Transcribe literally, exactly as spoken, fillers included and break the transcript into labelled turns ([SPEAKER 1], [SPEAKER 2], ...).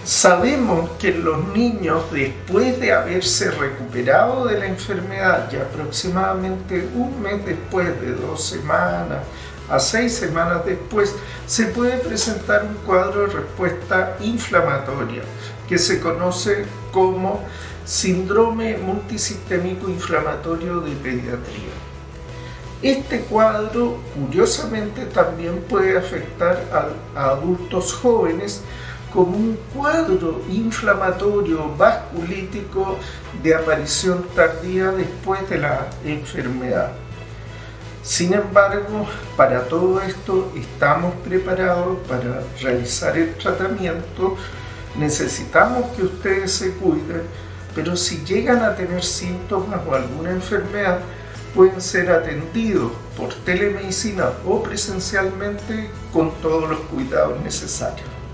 [SPEAKER 1] Sabemos que los niños, después de haberse recuperado de la enfermedad, y aproximadamente un mes después, de dos semanas a seis semanas después, se puede presentar un cuadro de respuesta inflamatoria que se conoce como síndrome multisistémico inflamatorio de pediatría. Este cuadro, curiosamente, también puede afectar a, a adultos jóvenes como un cuadro inflamatorio vasculítico de aparición tardía después de la enfermedad. Sin embargo, para todo esto estamos preparados para realizar el tratamiento. Necesitamos que ustedes se cuiden, pero si llegan a tener síntomas o alguna enfermedad, pueden ser atendidos por telemedicina o presencialmente con todos los cuidados necesarios.